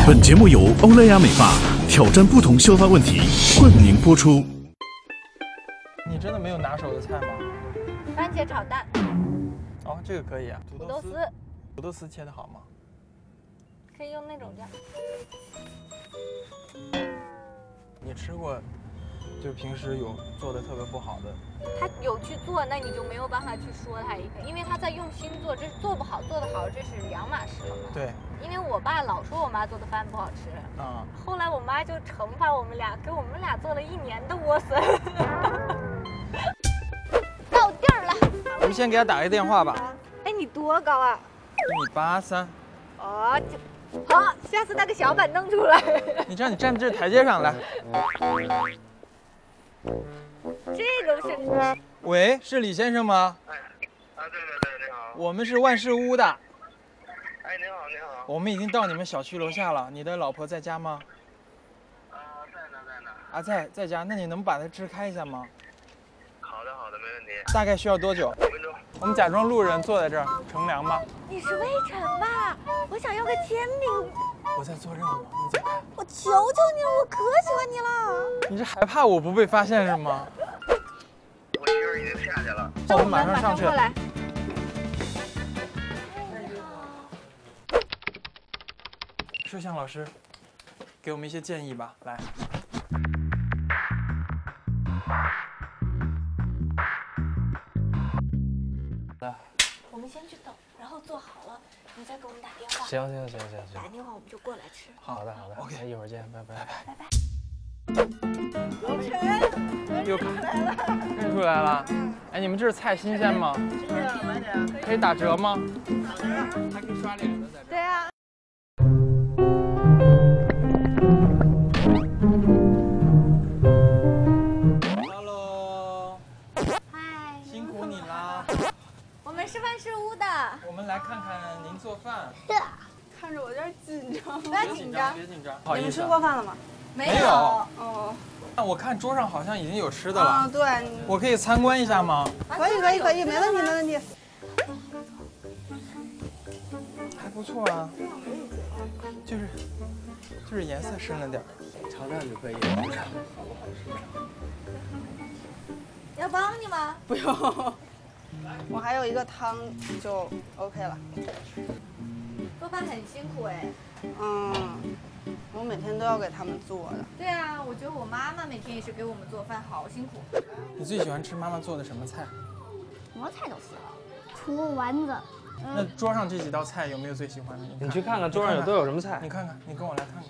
本节目由欧莱雅美发挑战不同秀发问题冠名播出。 你真的没有拿手的菜吗？ 番茄炒蛋。 哦，这个可以啊。 土豆丝。 土豆丝切的好吗？ 可以用那种酱。 你吃过，就平时有做的特别不好的？ 他有去做，那你就没有办法去说他一个，因为他在用心做，这是做不好做得好，这是两码事了嘛。 对。 因为我爸老说我妈做的饭不好吃，后来我妈就惩罚我们俩，给我们俩做了1年的莴笋。到地儿了， 我们先给他打个电话吧。 哎，你多高啊 ？1.83米。 哦，好，下次那个小板凳出来。 你这台阶上来。 这个是。 喂，是李先生吗？ 对，你好。 我们是万事屋的。 哎，你好。 我们已经到你们小区楼下了，你的老婆在家吗？ 在呢。 啊，在家，那你能把它支开一下吗？ 好的，没问题。 大概需要多久 5分钟。 我们假装路人坐在这儿乘凉吧。 你是魏晨吧？我想要个签名。 我在做任务，你在看。 我求求你了，我可喜欢你了。 你是害怕我不被发现是吗？ 我媳妇已经下去了。 我们马上上去。 过来。 摄像老师，给我们一些建议吧，来。 我们先去等，然后做好了，你再给我们打电话。 行。 打电话我们就过来吃。 好的 ，OK， 一会儿见，拜拜。又看出来了。哎，你们这是菜新鲜吗？ 新鲜，买点。 可以打折吗？ 打折， 还可以刷脸的，在这。 对啊。 Hello。 嗨。 辛苦你啦。 我们是万事屋的。 我们来看看您做饭。 看着我有点紧张。 不要紧张， 别紧张。不好意思。 你们吃过饭了吗？ 没有。 哦。 那我看桌上好像已经有吃的了。 啊，对。 我可以参观一下吗？ 可以，没问题。 还不错啊。就是颜色深了点。尝尝就可以。 要帮你吗？ 不用。我还有一个汤就 OK 了。 做饭很辛苦哎。 我每天都要给他们做的。 对啊，我觉得我妈妈每天也是给我们做饭，好辛苦。 你最喜欢吃妈妈做的什么菜？ 什么菜都行，除丸子。 那桌上这几道菜有没有最喜欢的？ 你去看看桌上都有什么菜。 你看看，你跟我来看看。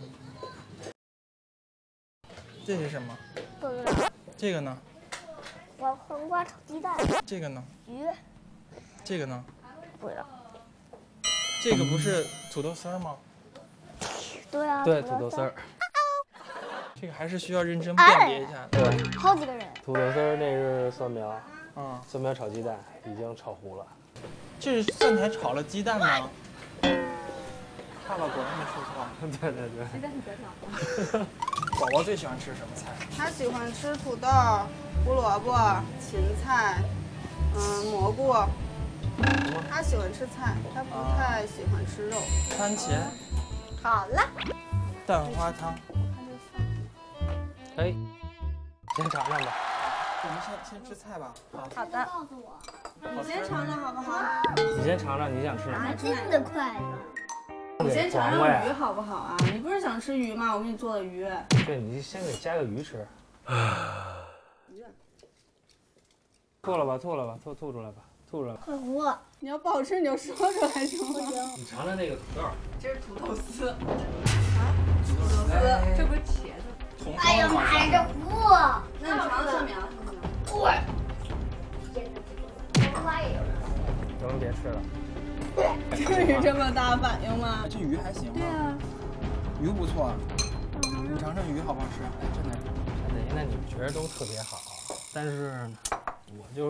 这是什么？ 不知道。 这个呢？ 黄瓜炒鸡蛋。 这个呢？ 鱼。 这个呢？ 不知道。 这个不是土豆丝儿吗？ 对啊。 对，土豆丝儿。 这个还是需要认真辨别一下的。 对。 好几个人。 土豆丝儿那是蒜苗，蒜苗炒鸡蛋已经炒糊了。 这是蒜苔炒了鸡蛋吗？爸爸果然没说错。 对。 鸡蛋别炒。 宝宝最喜欢吃什么菜？ 他喜欢吃土豆、胡萝卜、芹菜，蘑菇。他喜欢吃菜，他不太喜欢吃肉。 番茄。 好了。 蛋花汤。 哎，先尝尝吧。 我们先吃菜吧。 好的。 告诉我。 你先尝尝好不好？ 你先尝尝，你想吃什么？ 真的快乐。 你先尝尝鱼好不好啊？你不是想吃鱼吗？我给你做的鱼。 对，你先给加个鱼吃。吐了吧，吐出来吧。 快糊了！ 你要不好吃你就说出来行吗？ 你尝尝那个土豆。 这是土豆丝。 土豆丝， 这不是茄子。 哎呀妈呀，这糊！ 那你尝尝蒜苗。 对。花也有。 咱们别吃了。 至于这么大反应吗？ 这鱼还行。 对啊。 鱼不错。你尝尝鱼好不好吃？哎，真的。 那你们觉得都特别好，但是我就是。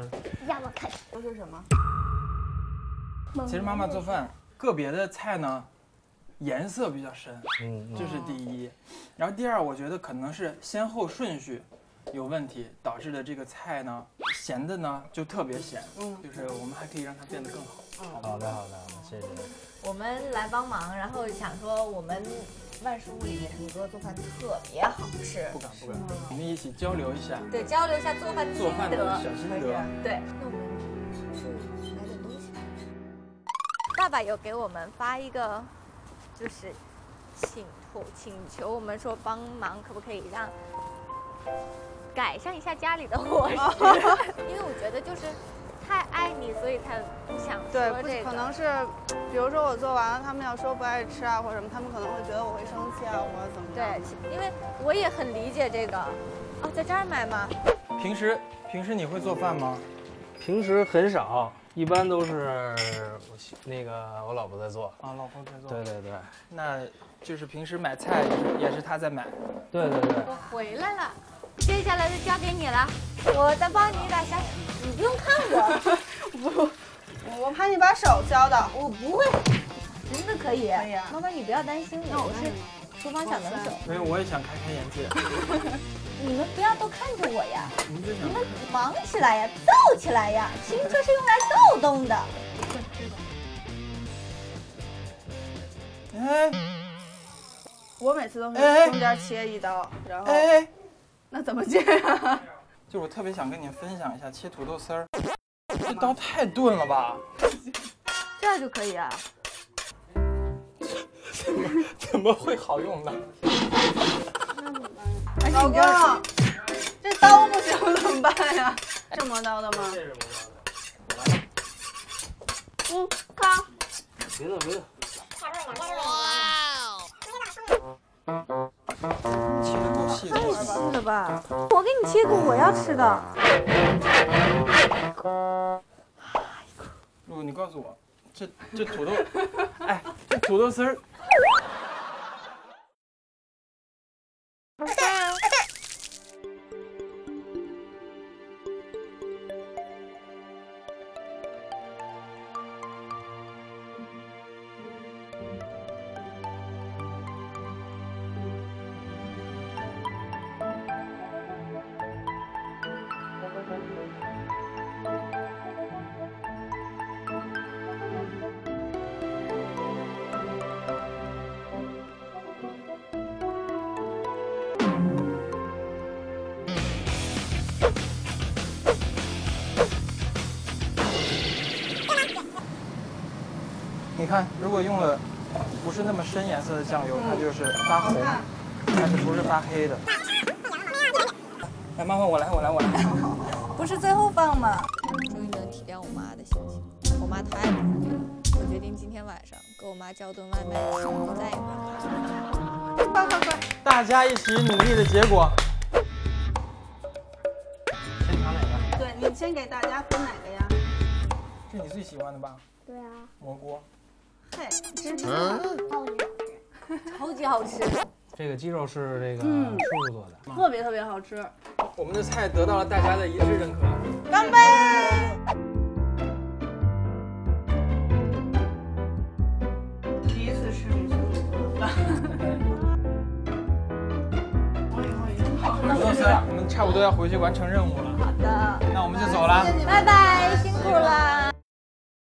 让我看。 都是什么？ 其实妈妈做饭，个别的菜呢，颜色比较深，这是第一。然后第二，我觉得可能是先后顺序， 有问题，导致的这个菜呢咸的呢就特别咸。就是我们还可以让它变得更好。 好的，谢谢。 我们来帮忙，然后想说我们万事屋里面陈哥做饭特别好吃。 不敢，我们一起交流一下。 对，交流一下做饭的小心得。 对，那我们去买点东西吧。爸爸有给我们发一个，就是请求我们说帮忙，可不可以让改善一下家里的伙食？因为我觉得就是太爱你，所以才不想说这个。 对，可能是，比如说我做完了，他们要说不爱吃啊或者什么，他们可能会觉得我会生气啊，或者怎么样。 对，因为我也很理解这个。哦，在这儿买吗？ 平时你会做饭吗？ 平时很少，一般都是我老婆在做。 啊，老婆在做。 对。 那就是平时买菜也是她在买。对。 我回来了，接下来就交给你了，我再帮你打下手，你不用看我。 我怕你把手浇到。 我不会，真的可以。 可以啊。 妈妈，你不要担心我是厨房小能手。 所以我也想开眼界。 你们不要都看着我呀！你们忙起来呀，斗起来呀！青春是用来斗动的。 哎， 我每次都是中间切一刀，然后那怎么切呀？ 就我特别想跟你分享一下切土豆丝儿，这刀太钝了吧？ 这样就可以啊？ 怎么会好用呢？ 老公，这刀不行怎么办呀？是磨刀的吗？ 这是磨刀的。 看。 别动。 切的够细的。 太细了吧！我给你切个我要吃的。 露露，你告诉我，这土豆，哎，这土豆丝儿。你看，如果用了不是那么深颜色的酱油，它就是发红，但是不是发黑的。来，妈妈，我来。 不是最后放吗？终于能体谅我妈的心情，我妈太不容易了。我决定今天晚上给我妈叫顿外卖吃，再也不让她快！ 大家一起努力的结果。 先尝哪个？ 对，你先给大家分哪个呀？ 是你最喜欢的吧？ 对啊。 蘑菇。 嘿，真是超级好吃。 这个鸡肉是这个叔叔做的， 特别好吃。 我们的菜得到了大家的一致认可。 干杯！第一次吃米其林做的饭。我以后一定好好土豆丝，我们差不多要回去完成任务了。 好的， 那我们就走了。 拜拜，辛苦了。